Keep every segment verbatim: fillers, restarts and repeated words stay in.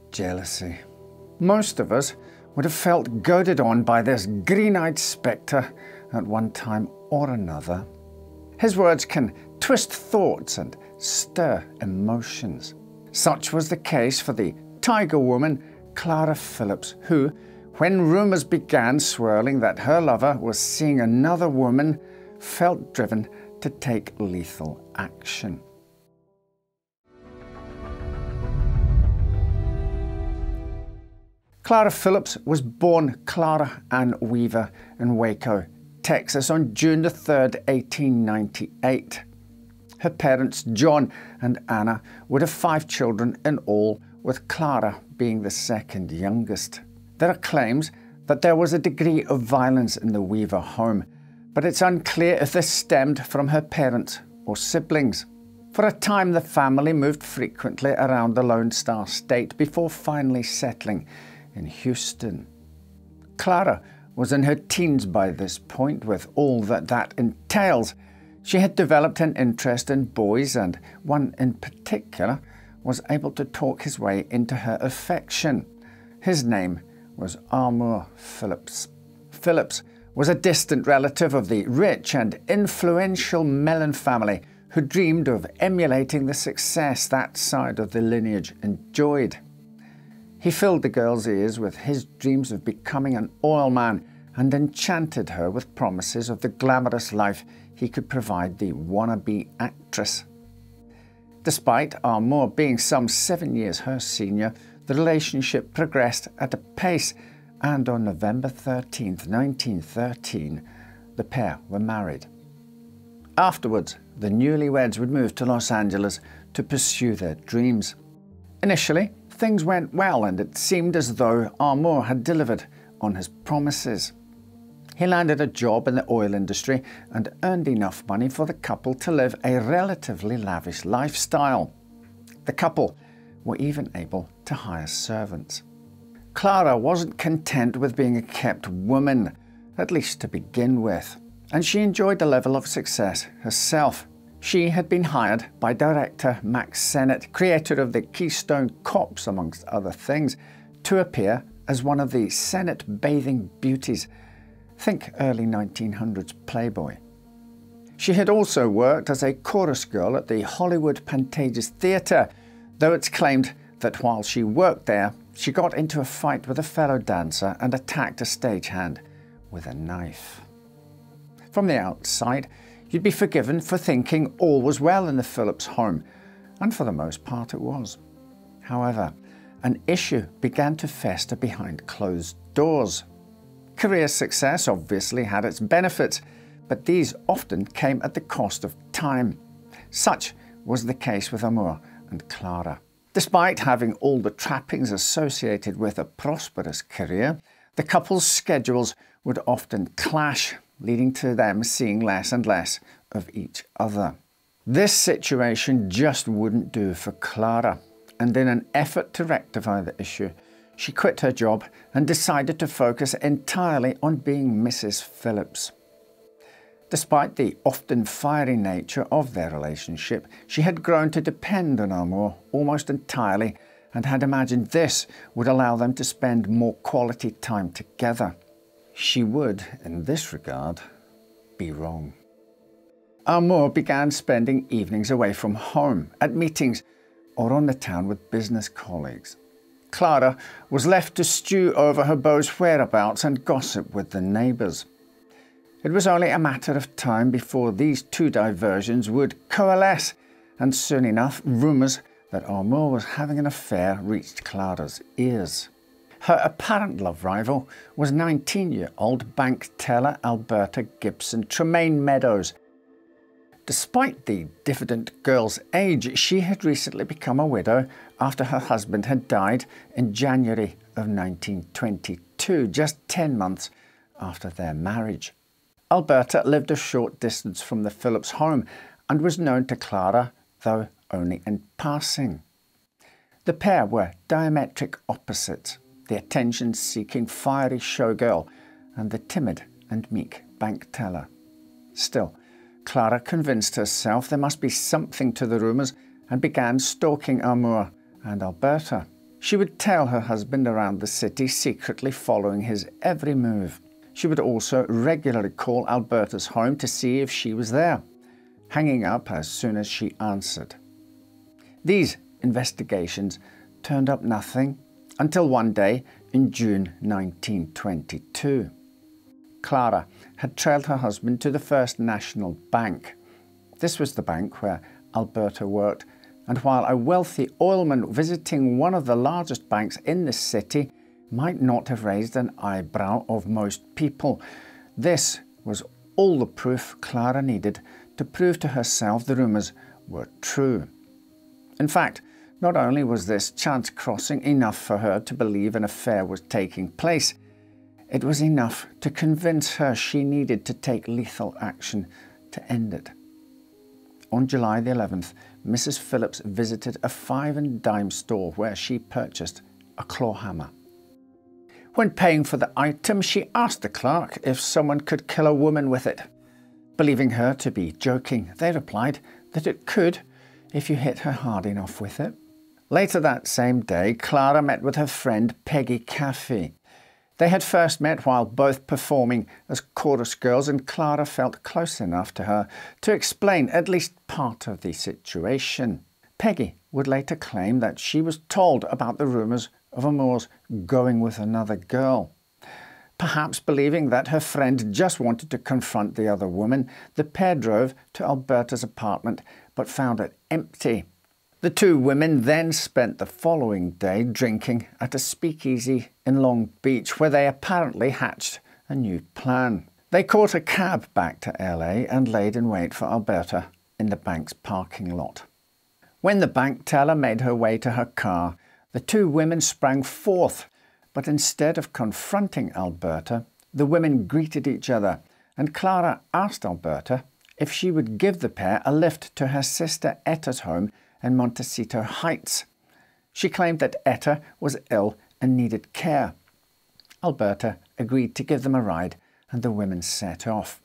jealousy. Most of us would have felt goaded on by this green-eyed spectre at one time or another. His words can twist thoughts and stir emotions. Such was the case for the tiger woman Clara Phillips, who, when rumours began swirling that her lover was seeing another woman, felt driven to take lethal action. Clara Phillips was born Clara Ann Weaver in Waco, Texas on June the third, eighteen ninety-eight. Her parents, John and Anna, would have five children in all, with Clara being the second youngest. There are claims that there was a degree of violence in the Weaver home, but it's unclear if this stemmed from her parents or siblings. For a time, the family moved frequently around the Lone Star State before finally settling in Houston. Clara was in her teens by this point, with all that that entails. She had developed an interest in boys, and one in particular was able to talk his way into her affection. His name was Rumours Phillips. Phillips was a distant relative of the rich and influential Mellon family who dreamed of emulating the success that side of the lineage enjoyed. He filled the girl's ears with his dreams of becoming an oil man and enchanted her with promises of the glamorous life he could provide the wannabe actress. Despite Rumours being some seven years her senior, the relationship progressed at a pace, and on November thirteenth, nineteen thirteen, the pair were married. Afterwards, the newlyweds would move to Los Angeles to pursue their dreams. Initially, things went well, and it seemed as though Rumours had delivered on his promises. He landed a job in the oil industry and earned enough money for the couple to live a relatively lavish lifestyle. The couple were even able to hire servants. Clara wasn't content with being a kept woman, at least to begin with, and she enjoyed the level of success herself. She had been hired by director Max Sennett, creator of the Keystone Cops amongst other things, to appear as one of the Sennett bathing beauties. Think early nineteen hundreds Playboy. She had also worked as a chorus girl at the Hollywood Pantages Theatre, though it's claimed that while she worked there, she got into a fight with a fellow dancer and attacked a stagehand with a knife. From the outside, you'd be forgiven for thinking all was well in the Phillips home, and for the most part it was. However, an issue began to fester behind closed doors. Career success obviously had its benefits, but these often came at the cost of time. Such was the case with Rumours and Clara. Despite having all the trappings associated with a prosperous career, the couple's schedules would often clash, leading to them seeing less and less of each other. This situation just wouldn't do for Clara, and in an effort to rectify the issue, she quit her job and decided to focus entirely on being Missus Phillips. Despite the often fiery nature of their relationship, she had grown to depend on Rumours almost entirely and had imagined this would allow them to spend more quality time together. She would, in this regard, be wrong. Rumours began spending evenings away from home, at meetings, or on the town with business colleagues. Clara was left to stew over her beau's whereabouts and gossip with the neighbours. It was only a matter of time before these two diversions would coalesce, and soon enough rumours that Rumours was having an affair reached Clara's ears. Her apparent love rival was nineteen-year-old bank teller Alberta Gibson Tremaine Meadows. Despite the diffident girl's age, she had recently become a widow after her husband had died in January of nineteen twenty-two, just ten months after their marriage. Alberta lived a short distance from the Phillips home and was known to Clara, though only in passing. The pair were diametric opposites, the attention-seeking fiery showgirl and the timid and meek bank teller. Still, Clara convinced herself there must be something to the rumours and began stalking Rumours and Alberta. She would tail her husband around the city, secretly following his every move. She would also regularly call Alberta's home to see if she was there, hanging up as soon as she answered. These investigations turned up nothing until one day in June nineteen twenty-two. Clara had trailed her husband to the First National Bank. This was the bank where Alberta worked, and while a wealthy oilman visiting one of the largest banks in the city might not have raised an eyebrow of most people, this was all the proof Clara needed to prove to herself the rumours were true. In fact, not only was this chance crossing enough for her to believe an affair was taking place, it was enough to convince her she needed to take lethal action to end it. On July the eleventh, Missus Phillips visited a five and dime store where she purchased a claw hammer. When paying for the item, she asked the clerk if someone could kill a woman with it. Believing her to be joking, they replied that it could if you hit her hard enough with it. Later that same day, Clara met with her friend Peggy Caffey. They had first met while both performing as chorus girls, and Clara felt close enough to her to explain at least part of the situation. Peggy would later claim that she was told about the rumours of Rumours going with another girl. Perhaps believing that her friend just wanted to confront the other woman, the pair drove to Alberta's apartment but found it empty. The two women then spent the following day drinking at a speakeasy in Long Beach, where they apparently hatched a new plan. They caught a cab back to L A and laid in wait for Alberta in the bank's parking lot. When the bank teller made her way to her car, the two women sprang forth, but instead of confronting Alberta, the women greeted each other, and Clara asked Alberta if she would give the pair a lift to her sister Etta's home in Montecito Heights. She claimed that Etta was ill and needed care. Alberta agreed to give them a ride, and the women set off.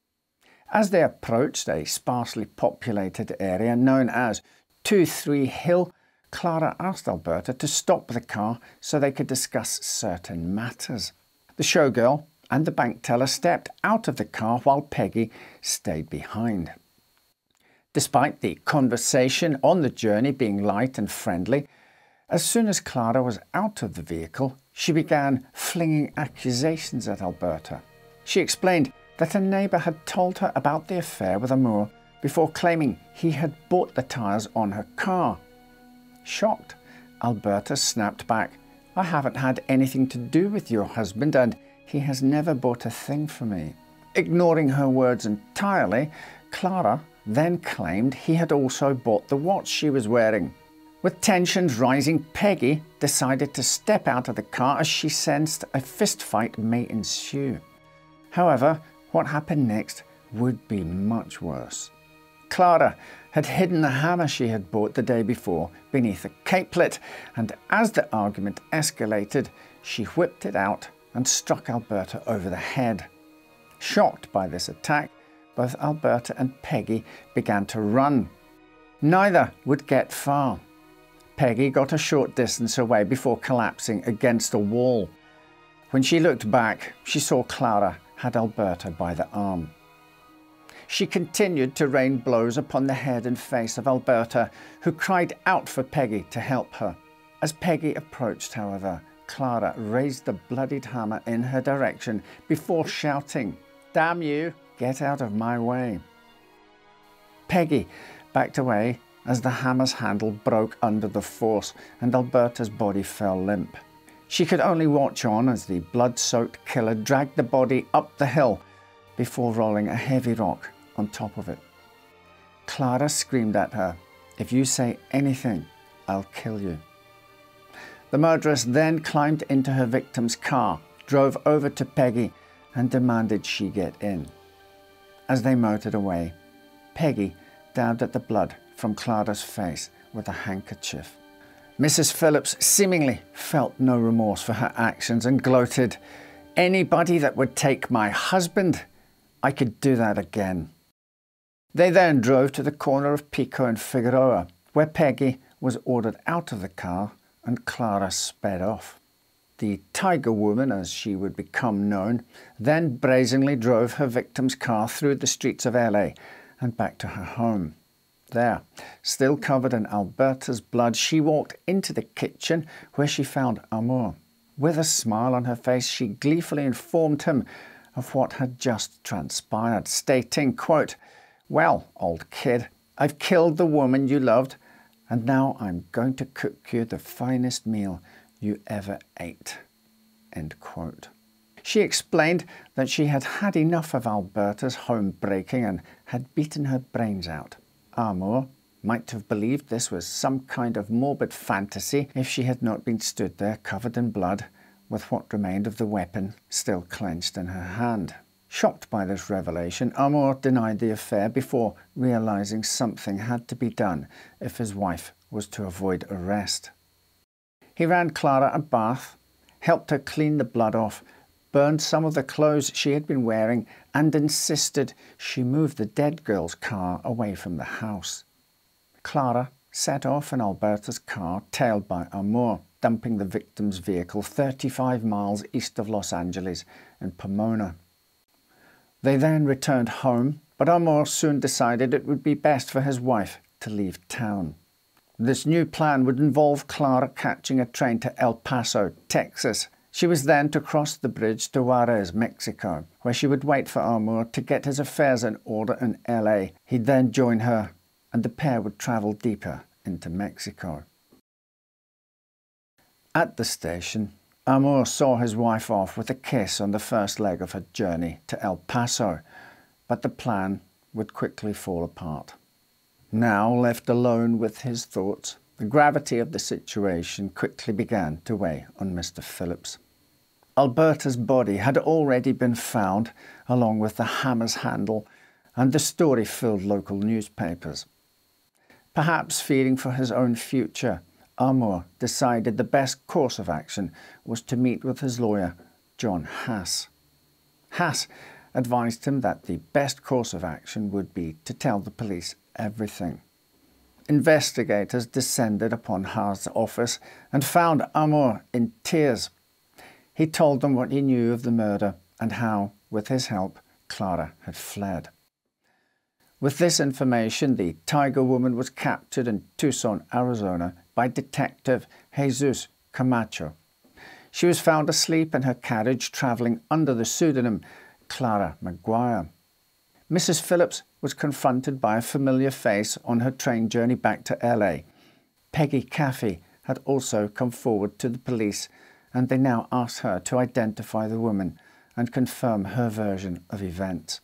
As they approached a sparsely populated area known as two three Hill, Clara asked Alberta to stop the car so they could discuss certain matters. The showgirl and the bank teller stepped out of the car while Peggy stayed behind. Despite the conversation on the journey being light and friendly, as soon as Clara was out of the vehicle, she began flinging accusations at Alberta. She explained that a neighbour had told her about the affair with Rumours before claiming he had bought the tyres on her car. Shocked, Alberta snapped back, "I haven't had anything to do with your husband, and he has never bought a thing for me." Ignoring her words entirely, Clara then claimed he had also bought the watch she was wearing. With tensions rising, Peggy decided to step out of the car as she sensed a fistfight may ensue. However, what happened next would be much worse. Clara had hidden the hammer she had bought the day before beneath a capelet, and as the argument escalated, she whipped it out and struck Alberta over the head. Shocked by this attack, both Alberta and Peggy began to run. Neither would get far. Peggy got a short distance away before collapsing against a wall. When she looked back, she saw Clara had Alberta by the arm. She continued to rain blows upon the head and face of Alberta, who cried out for Peggy to help her. As Peggy approached, however, Clara raised the bloodied hammer in her direction before shouting, "Damn you, get out of my way." Peggy backed away as the hammer's handle broke under the force and Alberta's body fell limp. She could only watch on as the blood-soaked killer dragged the body up the hill before rolling a heavy rock on top of it. Clara screamed at her, "If you say anything, I'll kill you." The murderess then climbed into her victim's car, drove over to Peggy, and demanded she get in. As they motored away, Peggy dabbed at the blood from Clara's face with a handkerchief. Missus Phillips seemingly felt no remorse for her actions and gloated, "Anybody that would take my husband, I could do that again." They then drove to the corner of Pico and Figueroa, where Peggy was ordered out of the car and Clara sped off. The Tiger Woman, as she would become known, then brazenly drove her victim's car through the streets of L A and back to her home. There, still covered in Alberta's blood, she walked into the kitchen where she found Amour. With a smile on her face, she gleefully informed him of what had just transpired, stating, quote, "Well, old kid, I've killed the woman you loved, and now I'm going to cook you the finest meal you ever ate." End quote. She explained that she had had enough of Alberta's home breaking and had beaten her brains out. Amour might have believed this was some kind of morbid fantasy if she had not been stood there covered in blood with what remained of the weapon still clenched in her hand. Shocked by this revelation, Amour denied the affair before realizing something had to be done if his wife was to avoid arrest. He ran Clara a bath, helped her clean the blood off, burned some of the clothes she had been wearing, and insisted she move the dead girl's car away from the house. Clara set off in Alberta's car, tailed by Amour, dumping the victim's vehicle thirty-five miles east of Los Angeles in Pomona. They then returned home, but Amour soon decided it would be best for his wife to leave town. This new plan would involve Clara catching a train to El Paso, Texas. She was then to cross the bridge to Juarez, Mexico, where she would wait for Amour to get his affairs in order in L A. He'd then join her, and the pair would travel deeper into Mexico. At the station, Amour saw his wife off with a kiss on the first leg of her journey to El Paso, but the plan would quickly fall apart. Now left alone with his thoughts, the gravity of the situation quickly began to weigh on Mister Phillips. Alberta's body had already been found, along with the hammer's handle, and the story filled local newspapers. Perhaps fearing for his own future, Amour decided the best course of action was to meet with his lawyer, John Hass. Hass advised him that the best course of action would be to tell the police everything. Investigators descended upon Haas' office and found Amour in tears. He told them what he knew of the murder and how, with his help, Clara had fled. With this information, the Tiger Woman was captured in Tucson, Arizona by Detective Jesus Camacho. She was found asleep in her carriage travelling under the pseudonym Clara Maguire. Missus Phillips was confronted by a familiar face on her train journey back to L A. Peggy Caffey had also come forward to the police, and they now asked her to identify the woman and confirm her version of events.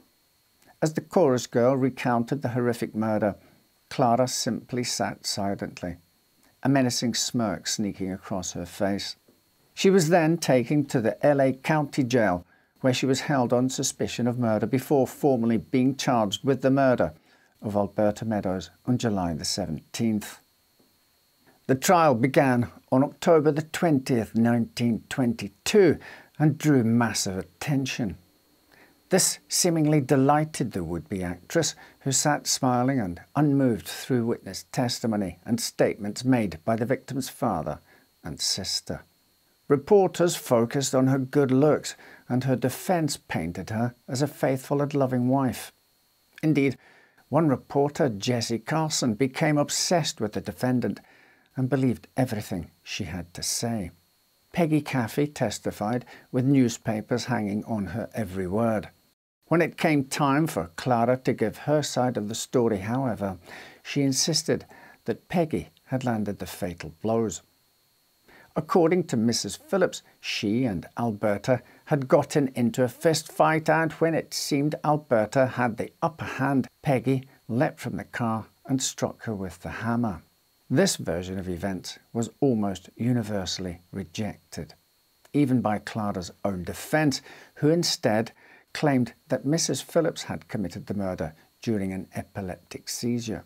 As the chorus girl recounted the horrific murder, Clara simply sat silently, a menacing smirk sneaking across her face. She was then taken to the L A County Jail, where she was held on suspicion of murder before formally being charged with the murder of Alberta Meadows on July the seventeenth. The trial began on October the twentieth, nineteen twenty-two, and drew massive attention. This seemingly delighted the would-be actress, who sat smiling and unmoved through witness testimony and statements made by the victim's father and sister. Reporters focused on her good looks, and her defence painted her as a faithful and loving wife. Indeed, one reporter, Jessie Carlson, became obsessed with the defendant and believed everything she had to say. Peggy Caffey testified, with newspapers hanging on her every word. When it came time for Clara to give her side of the story, however, she insisted that Peggy had landed the fatal blows. According to Missus Phillips, she and Alberta had gotten into a fist fight, and when it seemed Alberta had the upper hand, Peggy leapt from the car and struck her with the hammer. This version of events was almost universally rejected, even by Clara's own defence, who instead claimed that Missus Phillips had committed the murder during an epileptic seizure.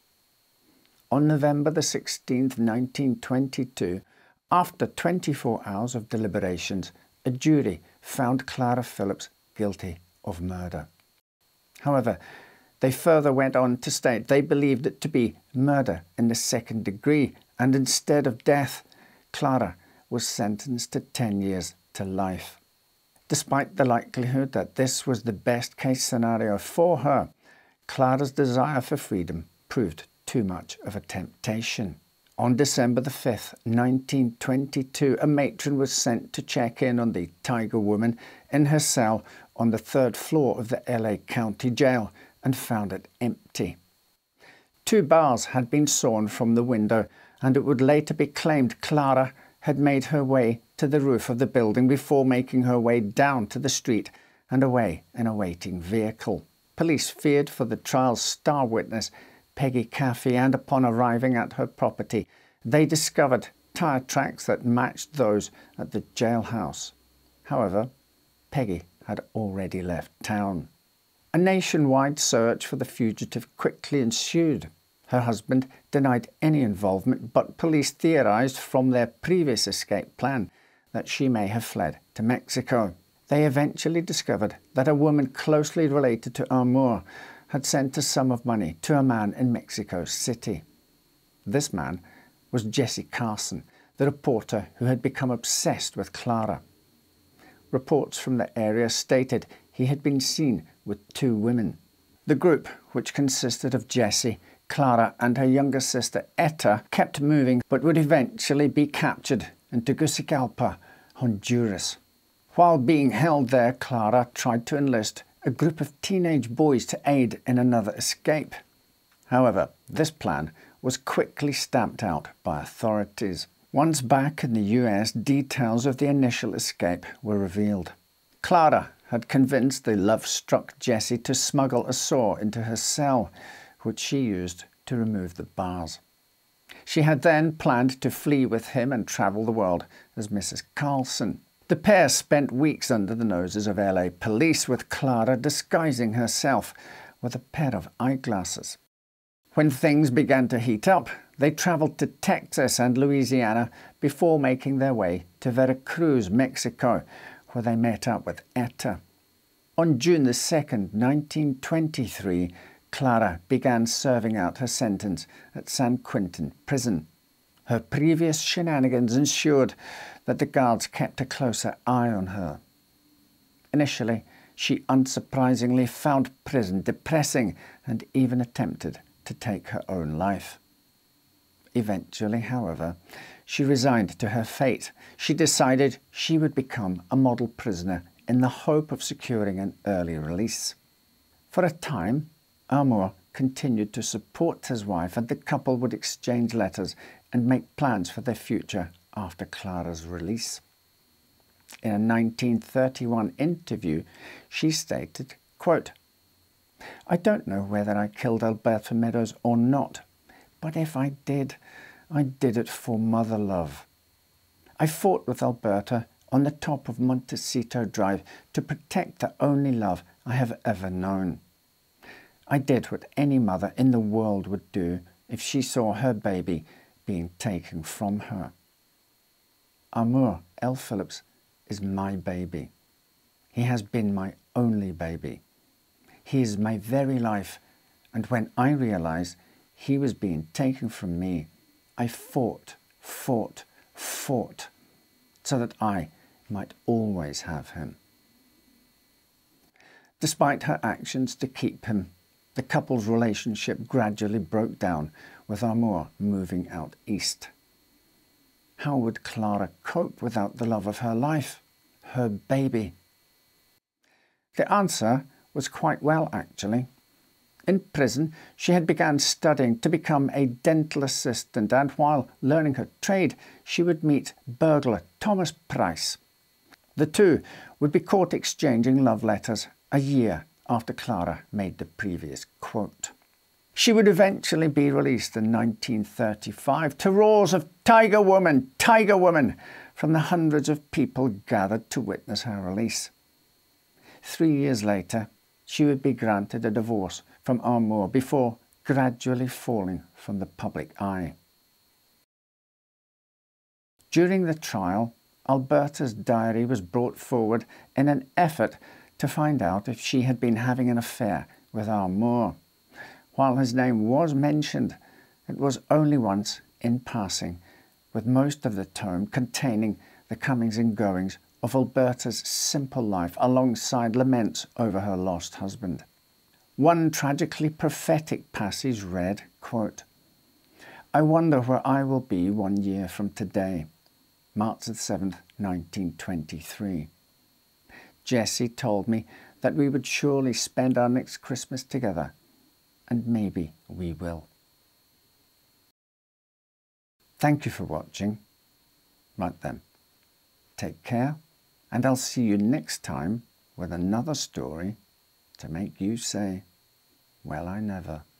On November the sixteenth, nineteen twenty-two, after twenty-four hours of deliberations, a jury found Clara Phillips guilty of murder. However, they further went on to state they believed it to be murder in the second degree, and instead of death, Clara was sentenced to ten years to life. Despite the likelihood that this was the best case scenario for her, Clara's desire for freedom proved too much of a temptation. On December the fifth, nineteen twenty-two, a matron was sent to check in on the Tiger Woman in her cell on the third floor of the L A County Jail and found it empty. Two bars had been sawn from the window, and it would later be claimed Clara had made her way to the roof of the building before making her way down to the street and away in a waiting vehicle. Police feared for the trial's star witness, Peggy Caffey, and upon arriving at her property, they discovered tyre tracks that matched those at the jailhouse. However, Peggy had already left town. A nationwide search for the fugitive quickly ensued. Her husband denied any involvement, but police theorized from their previous escape plan that she may have fled to Mexico. They eventually discovered that a woman closely related to Rumours had sent a sum of money to a man in Mexico City. This man was Jesse Carson, the reporter who had become obsessed with Clara. Reports from the area stated he had been seen with two women. The group, which consisted of Jesse, Clara and her younger sister Etta, kept moving but would eventually be captured in Tegucigalpa, Honduras. While being held there, Clara tried to enlist a group of teenage boys to aid in another escape. However, this plan was quickly stamped out by authorities. Once back in the U S, details of the initial escape were revealed. Clara had convinced the love-struck Jesse to smuggle a saw into her cell, which she used to remove the bars. She had then planned to flee with him and travel the world as Missus Carlson. The pair spent weeks under the noses of L A police, with Clara disguising herself with a pair of eyeglasses. When things began to heat up, they travelled to Texas and Louisiana before making their way to Veracruz, Mexico, where they met up with Etta. On June the second, nineteen twenty-three, Clara began serving out her sentence at San Quentin Prison. Her previous shenanigans ensured that the guards kept a closer eye on her. Initially, she unsurprisingly found prison depressing and even attempted to take her own life. Eventually, however, she resigned to her fate. She decided she would become a model prisoner in the hope of securing an early release. For a time, Rumours continued to support his wife, and the couple would exchange letters and make plans for their future after Clara's release. In a nineteen thirty-one interview, she stated, quote, "I don't know whether I killed Alberta Meadows or not, but if I did, I did it for mother love. I fought with Alberta on the top of Montecito Drive to protect the only love I have ever known. I did what any mother in the world would do if she saw her baby being taken from her. Rumours L. Phillips is my baby. He has been my only baby. He is my very life, and when I realized he was being taken from me, I fought, fought, fought, so that I might always have him." Despite her actions to keep him, the couple's relationship gradually broke down, with Rumours moving out east. How would Clara cope without the love of her life, her baby? The answer was quite well, actually. In prison, she had begun studying to become a dental assistant, and while learning her trade, she would meet burglar Thomas Price. The two would be caught exchanging love letters a year after Clara made the previous quote. She would eventually be released in nineteen thirty-five to roars of "Tiger Woman! Tiger Woman!" from the hundreds of people gathered to witness her release. Three years later, she would be granted a divorce from Rumours before gradually falling from the public eye. During the trial, Alberta's diary was brought forward in an effort to find out if she had been having an affair with Rumours. While his name was mentioned, it was only once in passing, with most of the tome containing the comings and goings of Alberta's simple life alongside laments over her lost husband. One tragically prophetic passage read, quote, "I wonder where I will be one year from today, March the seventh, nineteen twenty-three. Jessie told me that we would surely spend our next Christmas together, and maybe we will." Thank you for watching. Right then, take care, and I'll see you next time with another story to make you say, "Well, I never."